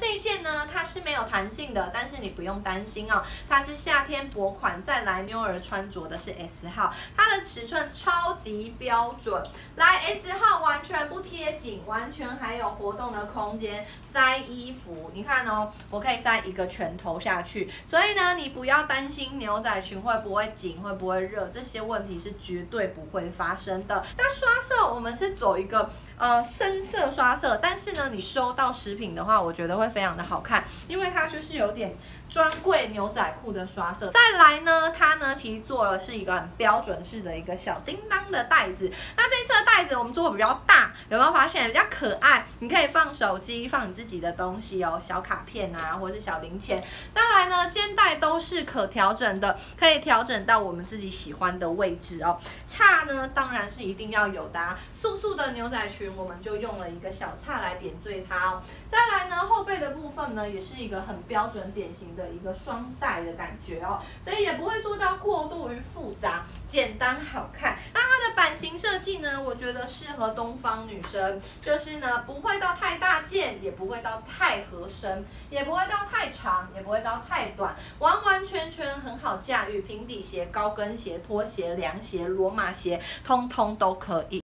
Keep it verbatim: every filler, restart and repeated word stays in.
这一件呢，它是没有弹性的，但是你不用担心哦，它是夏天薄款，再来妞儿穿着的是 S 号，它的尺寸超级标准。来 S 号完全不贴紧，完全还有活动的空间，塞衣服。你看哦，我可以塞一个拳头下去，所以呢，你不要担心牛仔裙会不会紧，会不会热，这些问题是绝对不会发生的。那刷色我们是走一个呃深色刷色，但是呢，你收到食品的话，我觉得会非常的好看，因为它就是有点专柜牛仔裤的刷色。再来呢，它呢其实做了是一个很标准式的一个小叮当的袋子。那这一次的袋子我们做的比较大，有没有发现比较可爱？你可以放手机，放你自己的东西哦，小卡片啊，或者是小零钱。再来呢，肩带都是可调整的，可以调整到我们自己喜欢的位置哦。叉呢，当然是一定要有的啊。素素的牛仔裙，我们就用了一个小叉来点缀它哦。再来呢，后背的部分呢，也是一个很标准典型的一个双带的感觉哦，所以也不会做到过度于复杂，简单好看。那它的版型设计呢，我觉得适合东方女生，就是呢不会到太大件，也不会到太合身，也不会到太长，也不会到太短，完完全全很好驾驭。平底鞋、高跟鞋、拖鞋、凉鞋、罗马鞋，通通都可以。